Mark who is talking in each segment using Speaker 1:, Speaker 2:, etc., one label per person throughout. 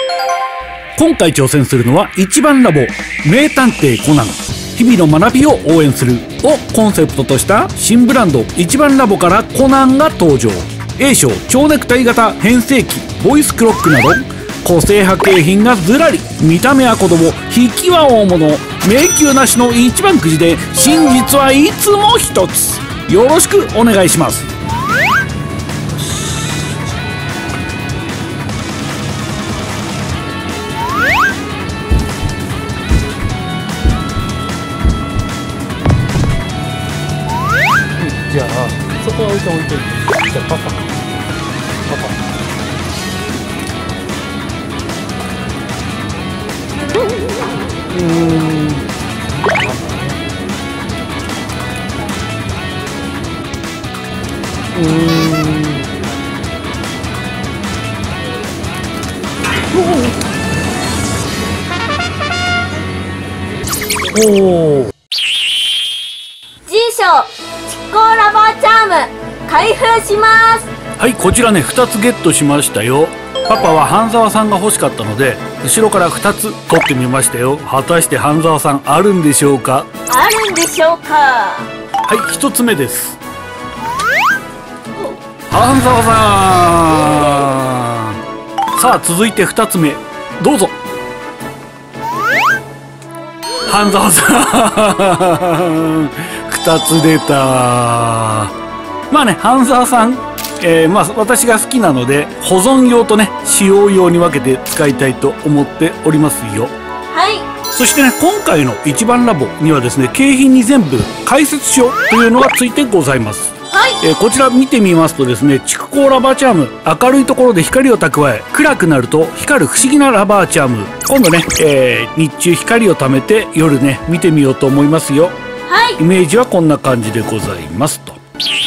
Speaker 1: 今回挑戦するのは一番ラボ名探偵コナン日々の学びを応援するをコンセプトとした新ブランド一番ラボからコナンが登場。 A 賞蝶ネクタイ型変声機ボイスクロックなど個性派景品がずらり。見た目は子供引きは大物迷宮なしの一番くじで真実はいつも一つ。よろしくお願いします。
Speaker 2: じゃあそこは置いといて。じゃあパパ。
Speaker 1: おお。
Speaker 3: G 賞蓄光ラバーチャーム開封します。
Speaker 1: はい、こちらね2つゲットしましたよ。パパは半沢さんが欲しかったので後ろから2つ取ってみましたよ。果たして半沢さんあるんでしょうか。
Speaker 3: あるんでしょうか。
Speaker 1: はい、1つ目です。半沢さん。さあ続いて2つ目どうぞ。半沢さん2つ出た。まあね半沢さん、まあ私が好きなので保存用とね使用用に分けて使いたいと思っておりますよ。
Speaker 3: はい。
Speaker 1: そしてね今回の一番ラボにはですね景品に全部解説書というのがついてございます。
Speaker 3: はい。
Speaker 1: こちら見てみますとですね蓄光ラバーチャーム明るいところで光を蓄え暗くなると光る不思議なラバーチャーム。今度ね、日中光を貯めて夜ね見てみようと思いますよ。
Speaker 3: はい。
Speaker 1: イメージはこんな感じでございますと。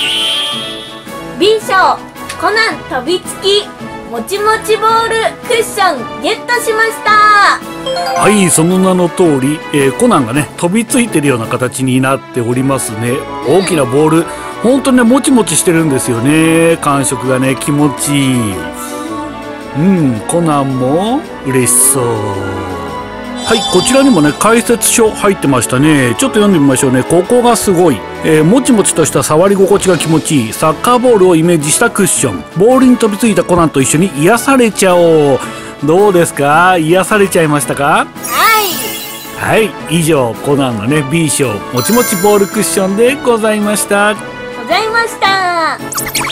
Speaker 3: B 賞コナン飛びつきもちもちボールクッションゲットしました。
Speaker 1: はい、その名の通り、コナンがね飛びついてるような形になっておりますね。大きなボール本当にねもちもちしてるんですよね。感触がね気持ちいい。コナンも嬉しそう。はい、こちらにもね解説書入ってましたね。ちょっと読んでみましょうね。ここがすごい、もちもちとした触り心地が気持ちいいサッカーボールをイメージしたクッション。ボールに飛びついたコナンと一緒に癒されちゃおう。どうですか、癒されちゃいましたか。はい、以上コナンのね B 賞もちもちボールクッションでございました。
Speaker 3: ございました。